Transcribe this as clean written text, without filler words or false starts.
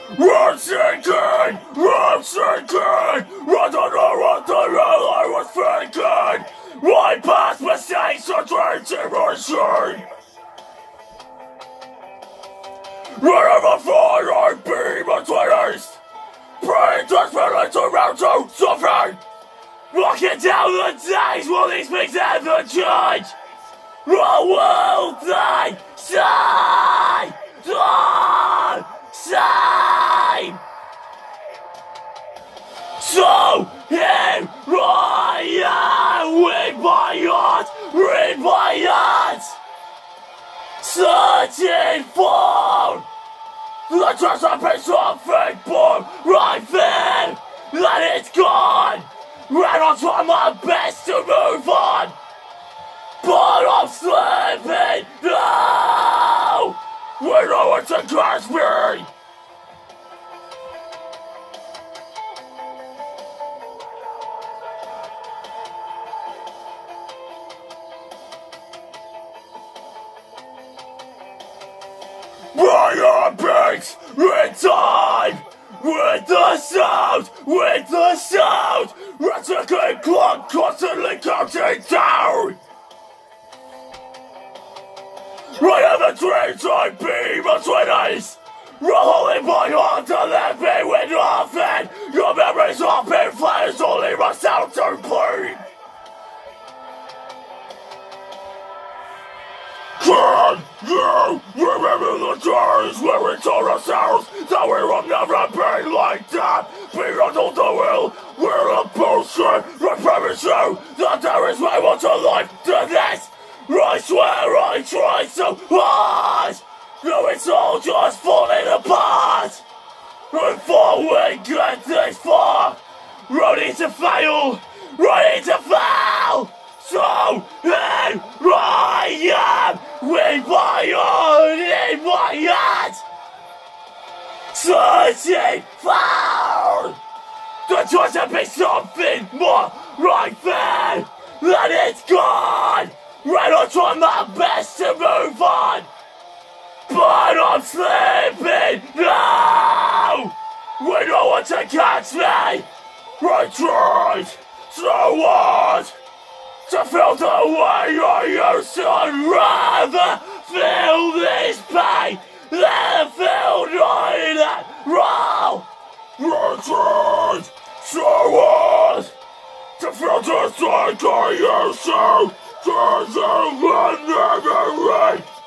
I'm sinking! I'm sinking! I don't know what the hell I was thinking! My past mistakes are draining my sea! Wherever far I be my 20s, praying desperately to round out something! Walking down the days, will these things ever change? Or will they stay the same? So here I am with my heart, with my heart, searching for the trust of be something born right then, and it's gone. And I'll try my best to move on, but I'm slipping now with no one to catch me. My beats in time with the sound, a ticking clock constantly counting down. I have a dreams I be my 20s, holding my heart to let me with nothing. Your memories are been flames, only myself to bleed. Can you remember the days where we told ourselves that we will never be like that? Beyond all the will, we're a bullshit. I promise you that there is way more to life than this. I swear I try so hard. No, it's all just falling apart. Before we get this far, ready to fail, ready to fail. So here I am with my heart in my heart, searching for the choice to be something more right there, and it's gone. And I'll try my best to move on, but I'm slipping now with no one to catch me. I tried so hard to feel the way I used to. I'd rather feel this pain than feel that raw. I tried so hard to feel just like I used to. There's a never rain.